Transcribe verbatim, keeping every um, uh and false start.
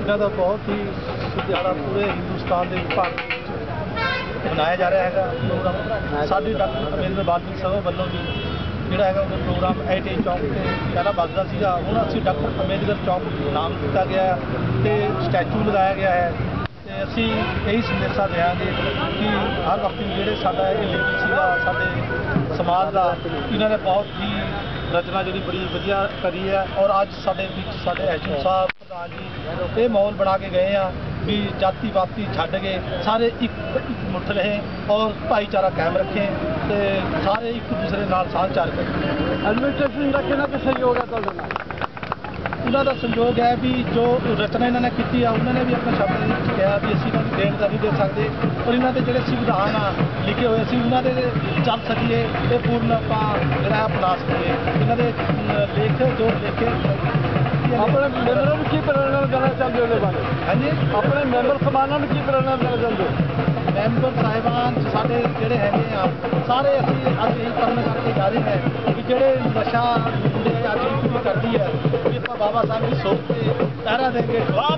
ਇਹਨਾਂ ਦਾ ਬਹੁਤ ਹੀ ਦਿਹਾੜਾ ਪੂਰੇ ਹਿੰਦੁਸਤਾਨ ਦੇ ਭਾਰਤ ਵਿੱਚ ਮਨਾਇਆ ਜਾ ਰਿਹਾ ਹੈਗਾ ਪ੍ਰੋਗਰਾਮ। ਸਾਡੀ ਡਾਕਟਰ ਅੰਬੇਦਕਰ ਵਾਲਮੀਕੀ ਸਭਾ ਵੱਲੋਂ ਵੀ ਜਿਹੜਾ ਹੈਗਾ ਉਹਦਾ ਪ੍ਰੋਗਰਾਮ ਆਈ ਟੀ ਆਈ ਚੌਂਕ 'ਤੇ ਪਹਿਲਾਂ ਵੱਜਦਾ ਸੀਗਾ, ਹੁਣ ਅਸੀਂ ਡਾਕਟਰ ਅੰਬੇਦਕਰ ਚੌਂਕ ਨਾਮ ਦਿੱਤਾ ਗਿਆ ਅਤੇ ਸਟੈਚੂ ਲਗਾਇਆ ਗਿਆ ਹੈ। ਅਤੇ ਅਸੀਂ ਇਹੀ ਸੰਦੇਸ਼ਾਂ ਦਿਆਂਗੇ ਕਿ ਹਰ ਵਕਤ ਜਿਹੜੇ ਸਾਡਾ ਇਹ ਲੀਡਰ ਸੀਗਾ ਸਾਡੇ ਸਮਾਜ ਦਾ, ਇਹਨਾਂ ਨੇ ਬਹੁਤ ਹੀ ਰਚਨਾ ਜਿਹੜੀ ਬੜੀ ਵਧੀਆ ਕਰੀ ਹੈ। ਔਰ ਅੱਜ ਸਾਡੇ ਵਿੱਚ ਸਾਡੇ ਐਸ ਓ ਸਾਹਿਬ ਪ੍ਰਧਾਨ ਜੀ ਇਹ ਮਾਹੌਲ ਬਣਾ ਕੇ ਗਏ ਆ ਵੀ ਜਾਤੀ ਪਾਤੀ ਛੱਡ ਕੇ ਸਾਰੇ ਇੱਕ ਮੁੱਠ ਰਹੇ ਔਰ ਭਾਈਚਾਰਾ ਕਾਇਮ ਰੱਖੇ ਤੇ ਸਾਰੇ ਇੱਕ ਦੂਸਰੇ ਨਾਲ ਸਾਂਝਾਰ ਕਰੇ। ਐਡਮਿਨਿਸਟ੍ਰੇਸ਼ਨ ਦਾ ਕਿੰਨਾ ਕੁ ਸਹਿਯੋਗ ਹੈ ਤੁਹਾਡੇ ਨਾਲ? ਉਹਨਾਂ ਦਾ ਸੰਯੋਗ ਹੈ ਵੀ ਜੋ ਰਚਨਾ ਇਹਨਾਂ ਨੇ ਕੀਤੀ ਆ ਉਹਨਾਂ ਨੇ ਵੀ ਆਪਣੇ ਸ਼ਬਦ ਵਿੱਚ ਕਿਹਾ ਵੀ ਅਸੀਂ ਇਹਨਾਂ ਦੀ ਦੇਣ ਦਾ ਨਹੀਂ ਦੇ ਸਕਦੇ ਔਰ ਇਹਨਾਂ ਦੇ ਜਿਹੜੇ ਸੰਵਿਧਾਨ ਆ ਲਿਖੇ ਹੋਏ ਸੀ ਉਹਨਾਂ ਦੇ ਚੱਲ ਸਕੀਏ ਇਹ ਪੂਰਨ ਆਪਾਂ ਜਿਹੜਾ ਅਪਣਾ ਸਕੀਏ। ਇਹਨਾਂ ਦੇ ਲੇਖ ਜੋ ਲਿਖੇ ਆਪਣੇ ਮੈਂਬਰਾਂ ਨੂੰ ਕੀ ਪ੍ਰੇਰਣਾ ਦੇਣਾ ਚਾਹੁੰਦੇ ਹੋ ਉਹਦੇ ਬਾਰੇ? ਹਾਂਜੀ, ਆਪਣੇ ਮੈਂਬਰ ਸਮਾਨਾਂ ਨੂੰ ਕੀ ਪ੍ਰੇਰਣਾ ਦੇਣਾ ਚਾਹੁੰਦੇ ਹੋ? ਮੈਂਬਰ ਸਾਹਿਬਾਨ ਸਾਡੇ ਜਿਹੜੇ ਹੈਗੇ ਆ ਸਾਰੇ ਅਸੀਂ ਅੱਜ ਇਹੀ ਕੰਮ ਕਰਕੇ ਜਾ ਰਹੇ ਹਾਂ ਕਿ ਜਿਹੜੇ ਨਸ਼ਾ ਮੁੰਡੇ ਅੱਜ ਵੀ ਕਰਦੀ ਹੈ ਵੀ ਆਪਾਂ ਬਾਬਾ ਸਾਹਿਬ ਦੀ ਸੋਚ ਤੇ ਪਹਿਰਾ ਦੇਂਗੇ।